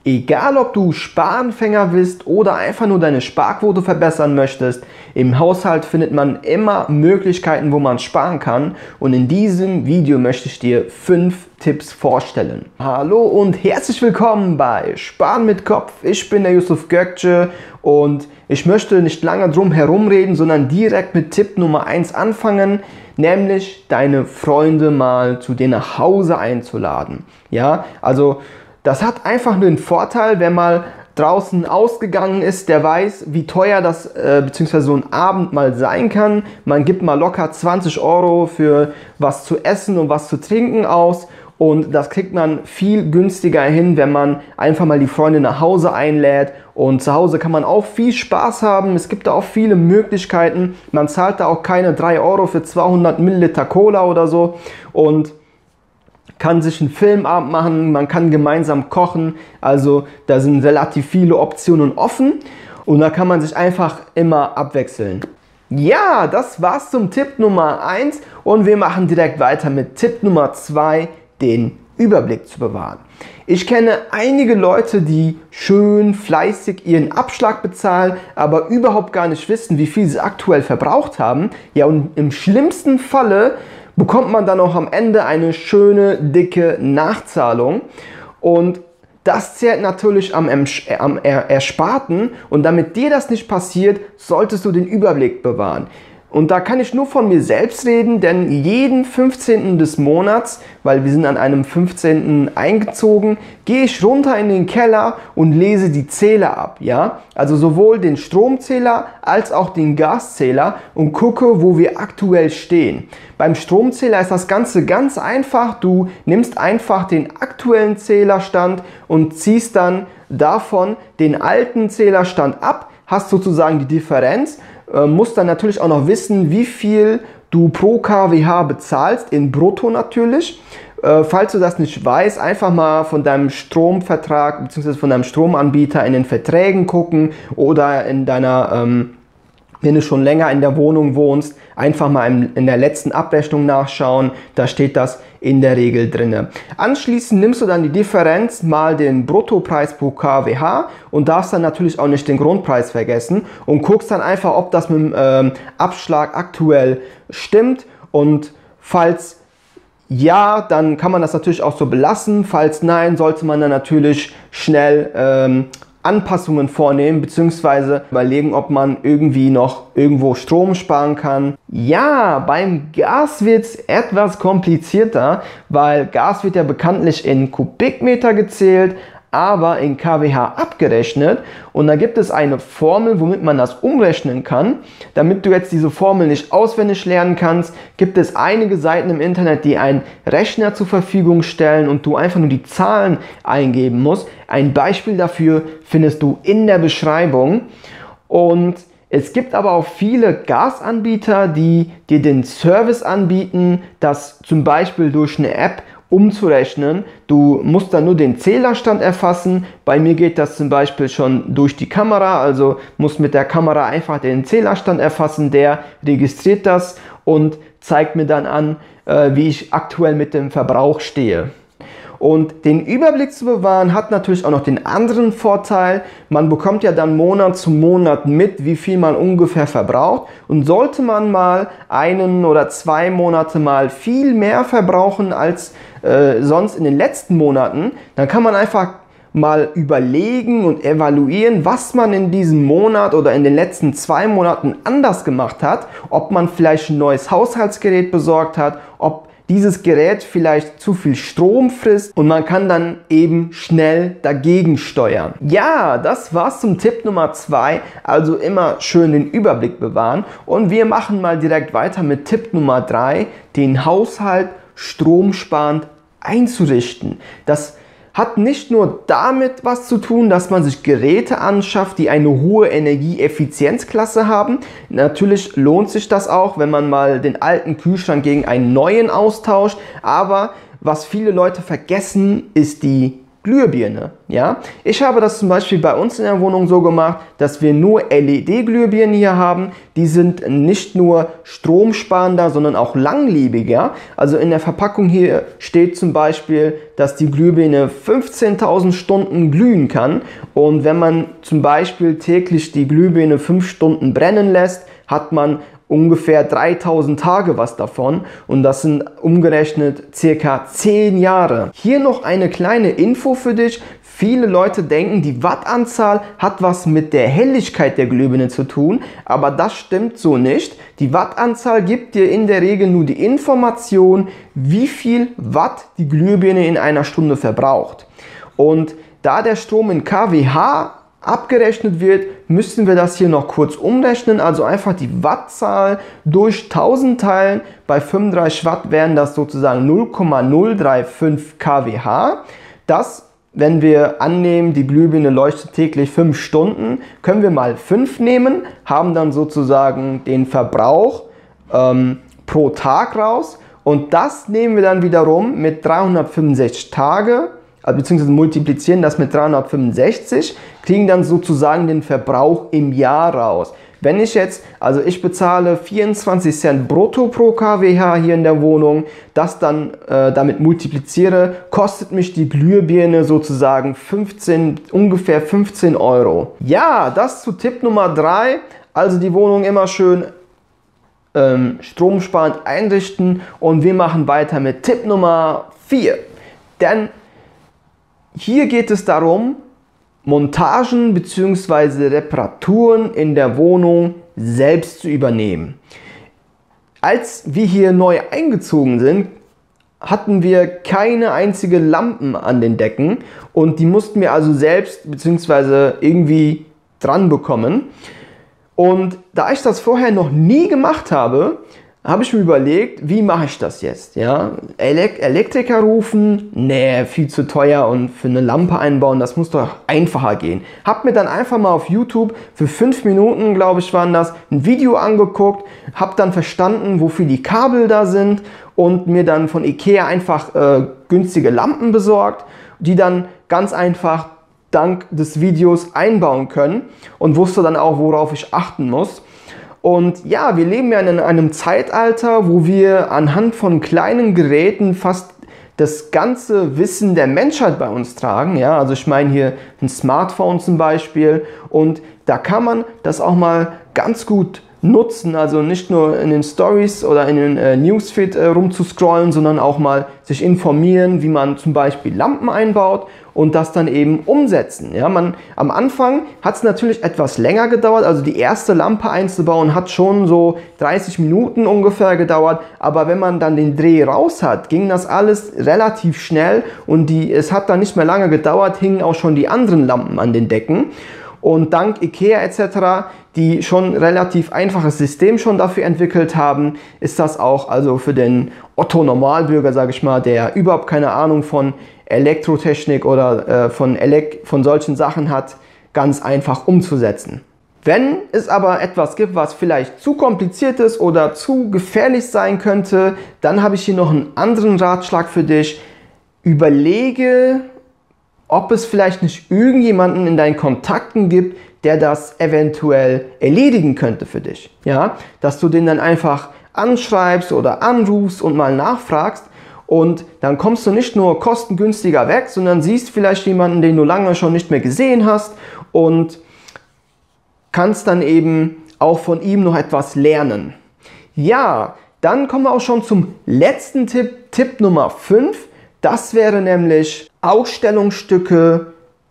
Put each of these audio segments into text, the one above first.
Egal ob du Sparanfänger bist oder einfach nur deine Sparquote verbessern möchtest, im Haushalt findet man immer Möglichkeiten, wo man sparen kann, und in diesem Video möchte ich dir 5 Tipps vorstellen. Hallo und herzlich willkommen bei Sparen mit Kopf. Ich bin der Yusuf Gökçe und ich möchte nicht lange drum herum reden, sondern direkt mit Tipp Nummer 1 anfangen, nämlich deine Freunde mal zu dir nach Hause einzuladen. Ja, also das hat einfach nur den Vorteil, wenn mal draußen ausgegangen ist, der weiß, wie teuer das beziehungsweise so ein Abend mal sein kann. Man gibt mal locker 20 Euro für was zu essen und was zu trinken aus, und das kriegt man viel günstiger hin, wenn man einfach mal die Freunde nach Hause einlädt. Und zu Hause kann man auch viel Spaß haben. Es gibt da auch viele Möglichkeiten. Man zahlt da auch keine 3 Euro für 200 Milliliter Cola oder so und kann sich einen Filmabend machen, man kann gemeinsam kochen, also da sind relativ viele Optionen offen und da kann man sich einfach immer abwechseln. Ja, das war's zum Tipp Nummer 1 und wir machen direkt weiter mit Tipp Nummer 2, den Überblick zu bewahren. Ich kenne einige Leute, die schön fleißig ihren Abschlag bezahlen, aber überhaupt gar nicht wissen, wie viel sie aktuell verbraucht haben. Ja, und im schlimmsten Falle bekommt man dann auch am Ende eine schöne, dicke Nachzahlung, und das zählt natürlich am Ersparten, und damit dir das nicht passiert, solltest du den Überblick bewahren. Und da kann ich nur von mir selbst reden, denn jeden 15. des Monats, weil wir sind an einem 15. eingezogen, gehe ich runter in den Keller und lese die Zähler ab. Ja? Also sowohl den Stromzähler als auch den Gaszähler, und gucke, wo wir aktuell stehen. Beim Stromzähler ist das Ganze ganz einfach. Du nimmst einfach den aktuellen Zählerstand und ziehst dann davon den alten Zählerstand ab, hast sozusagen die Differenz. Musst dann natürlich auch noch wissen, wie viel du pro kWh bezahlst, in Brutto natürlich. Falls du das nicht weißt, einfach mal von deinem Stromvertrag bzw. von deinem Stromanbieter in den Verträgen gucken, oder in deiner, wenn du schon länger in der Wohnung wohnst, einfach mal in der letzten Abrechnung nachschauen, da steht das in der Regel drin. Anschließend nimmst du dann die Differenz mal den Bruttopreis pro kWh und darfst dann natürlich auch nicht den Grundpreis vergessen und guckst dann einfach, ob das mit dem Abschlag aktuell stimmt, und falls ja, dann kann man das natürlich auch so belassen. Falls nein, sollte man dann natürlich schnell Anpassungen vornehmen bzw. überlegen, ob man irgendwie noch irgendwo Strom sparen kann. Ja, beim Gas wird es etwas komplizierter, weil Gas wird ja bekanntlich in Kubikmeter gezählt, aber in kWh abgerechnet, und da gibt es eine Formel, womit man das umrechnen kann. Damit du jetzt diese Formel nicht auswendig lernen kannst, gibt es einige Seiten im Internet, die einen Rechner zur Verfügung stellen und du einfach nur die Zahlen eingeben musst. Ein Beispiel dafür findest du in der Beschreibung. Und es gibt aber auch viele Gasanbieter, die dir den Service anbieten, das zum Beispiel durch eine App umzurechnen. Du musst dann nur den Zählerstand erfassen. Bei mir geht das zum Beispiel schon durch die Kamera, also musst mit der Kamera einfach den Zählerstand erfassen, der registriert das und zeigt mir dann an, wie ich aktuell mit dem Verbrauch stehe. Und den Überblick zu bewahren hat natürlich auch noch den anderen Vorteil, man bekommt ja dann Monat zu Monat mit, wie viel man ungefähr verbraucht, und sollte man mal 1 oder 2 Monate mal viel mehr verbrauchen als sonst in den letzten Monaten, dann kann man einfach mal überlegen und evaluieren, was man in diesem Monat oder in den letzten 2 Monaten anders gemacht hat, ob man vielleicht ein neues Haushaltsgerät besorgt hat, ob dieses Gerät vielleicht zu viel Strom frisst, und man kann dann eben schnell dagegen steuern. Ja, das war's zum Tipp Nummer 2, also immer schön den Überblick bewahren, und wir machen mal direkt weiter mit Tipp Nummer 3, den Haushalt stromsparend einzurichten. Das hat nicht nur damit was zu tun, dass man sich Geräte anschafft, die eine hohe Energieeffizienzklasse haben. Natürlich lohnt sich das auch, wenn man mal den alten Kühlschrank gegen einen neuen austauscht. Aber was viele Leute vergessen, ist die Glühbirne. Ja? Ich habe das zum Beispiel bei uns in der Wohnung so gemacht, dass wir nur LED-Glühbirnen hier haben. Die sind nicht nur stromsparender, sondern auch langlebiger. Also in der Verpackung hier steht zum Beispiel, dass die Glühbirne 15.000 Stunden glühen kann. Und wenn man zum Beispiel täglich die Glühbirne 5 Stunden brennen lässt, hat man ungefähr 3000 Tage was davon und das sind umgerechnet circa 10 Jahre. Hier noch eine kleine Info für dich. Viele Leute denken, die Wattanzahl hat was mit der Helligkeit der Glühbirne zu tun, aber das stimmt so nicht. Die Wattanzahl gibt dir in der Regel nur die Information, wie viel Watt die Glühbirne in einer Stunde verbraucht. Und da der Strom in kWh abgerechnet wird, müssen wir das hier noch kurz umrechnen, also einfach die Wattzahl durch 1000 teilen, bei 35 Watt wären das sozusagen 0,035 kWh. Das, wenn wir annehmen, die Glühbirne leuchtet täglich 5 Stunden, können wir mal 5 nehmen, haben dann sozusagen den Verbrauch pro Tag raus und das nehmen wir dann wiederum mit 365 Tage, beziehungsweise multiplizieren das mit 365, kriegen dann sozusagen den Verbrauch im Jahr raus. Wenn ich jetzt, also ich bezahle 24 Cent brutto pro kWh hier in der Wohnung, das dann damit multipliziere, kostet mich die Glühbirne sozusagen ungefähr 15 Euro. Ja, das zu Tipp Nummer 3, also die Wohnung immer schön stromsparend einrichten und wir machen weiter mit Tipp Nummer 4. Denn hier geht es darum, Montagen bzw. Reparaturen in der Wohnung selbst zu übernehmen. Als wir hier neu eingezogen sind, hatten wir keine einzige Lampen an den Decken und die mussten wir also selbst bzw. irgendwie dran bekommen. Und da ich das vorher noch nie gemacht habe, habe ich mir überlegt, wie mache ich das jetzt? Ja? Elektriker rufen? Nee, viel zu teuer und für eine Lampe einbauen, das muss doch einfacher gehen. Habe mir dann einfach mal auf YouTube für 5 Minuten, glaube ich, waren das, ein Video angeguckt, habe dann verstanden, wofür die Kabel da sind und mir dann von Ikea einfach günstige Lampen besorgt, die dann ganz einfach dank des Videos einbauen können und wusste dann auch, worauf ich achten muss. Und ja, wir leben ja in einem Zeitalter, wo wir anhand von kleinen Geräten fast das ganze Wissen der Menschheit bei uns tragen. Ja, also ich meine hier ein Smartphone zum Beispiel und da kann man das auch mal ganz gut nutzen, also nicht nur in den Stories oder in den Newsfeed rumzuscrollen, sondern auch mal sich informieren, wie man zum Beispiel Lampen einbaut und das dann eben umsetzen. Ja, am Anfang hat es natürlich etwas länger gedauert, also die erste Lampe einzubauen hat schon so 30 Minuten ungefähr gedauert, aber wenn man dann den Dreh raus hat, ging das alles relativ schnell und es hat dann nicht mehr lange gedauert, hingen auch schon die anderen Lampen an den Decken. Und dank Ikea etc., die schon relativ einfaches System schon dafür entwickelt haben, ist das auch also für den Otto-Normalbürger, sage ich mal, der überhaupt keine Ahnung von Elektrotechnik oder von solchen Sachen hat, ganz einfach umzusetzen. Wenn es aber etwas gibt, was vielleicht zu kompliziert ist oder zu gefährlich sein könnte, dann habe ich hier noch einen anderen Ratschlag für dich. Überlege, ob es vielleicht nicht irgendjemanden in deinen Kontakten gibt, der das eventuell erledigen könnte für dich. Ja? Dass du den dann einfach anschreibst oder anrufst und mal nachfragst und dann kommst du nicht nur kostengünstiger weg, sondern siehst vielleicht jemanden, den du lange schon nicht mehr gesehen hast und kannst dann eben auch von ihm noch etwas lernen. Ja, dann kommen wir auch schon zum letzten Tipp, Tipp Nummer 5. Das wäre nämlich Ausstellungsstücke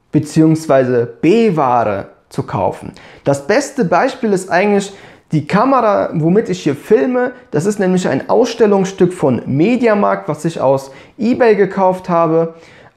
bzw. B-Ware zu kaufen. Das beste Beispiel ist eigentlich die Kamera, womit ich hier filme. Das ist nämlich ein Ausstellungsstück von Mediamarkt, was ich aus eBay gekauft habe.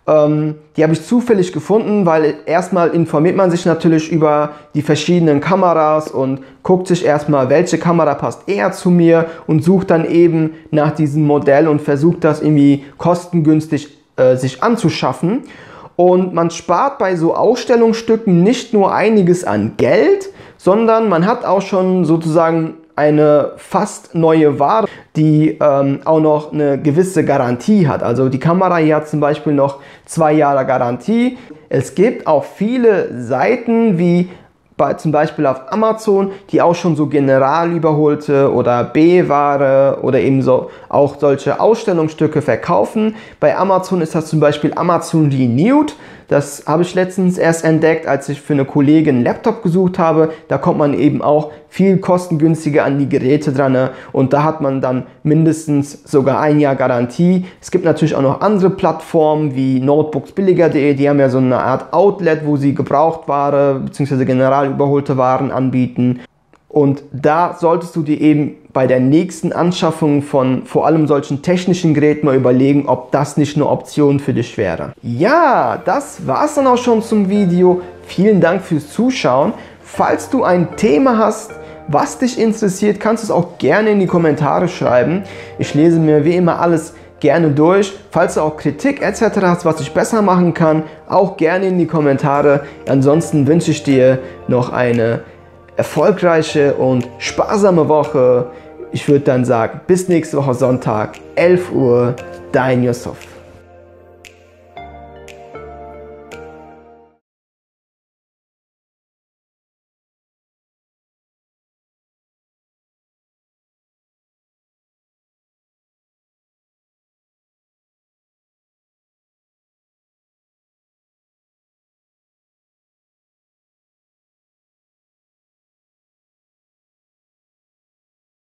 Die habe ich zufällig gefunden, weil erstmal informiert man sich natürlich über die verschiedenen Kameras und guckt sich erstmal, welche Kamera passt eher zu mir und sucht dann eben nach diesem Modell und versucht das irgendwie kostengünstig sich anzuschaffen. Und man spart bei so Ausstellungsstücken nicht nur einiges an Geld, sondern man hat auch schon sozusagen eine fast neue Ware, die auch noch eine gewisse Garantie hat. Also die Kamera hier hat zum Beispiel noch 2 Jahre Garantie. Es gibt auch viele Seiten wie zum Beispiel auf Amazon, die auch schon so generalüberholte oder B-Ware oder eben so auch solche Ausstellungsstücke verkaufen. Bei Amazon ist das zum Beispiel Amazon Renewed. Das habe ich letztens erst entdeckt, als ich für eine Kollegin einen Laptop gesucht habe. Da kommt man eben auch viel kostengünstiger an die Geräte dran und da hat man dann mindestens sogar 1 Jahr Garantie. Es gibt natürlich auch noch andere Plattformen wie notebooksbilliger.de, die haben ja so eine Art Outlet, wo sie Gebrauchtware bzw. generalüberholte Waren anbieten. Und da solltest du dir eben bei der nächsten Anschaffung von vor allem solchen technischen Geräten mal überlegen, ob das nicht eine Option für dich wäre. Ja, das war's dann auch schon zum Video. Vielen Dank fürs Zuschauen. Falls du ein Thema hast, was dich interessiert, kannst du es auch gerne in die Kommentare schreiben. Ich lese mir wie immer alles gerne durch. Falls du auch Kritik etc. hast, was ich besser machen kann, auch gerne in die Kommentare. Ansonsten wünsche ich dir noch eine erfolgreiche und sparsame Woche. Ich würde dann sagen, bis nächste Woche Sonntag, 11 Uhr, dein Yusuf.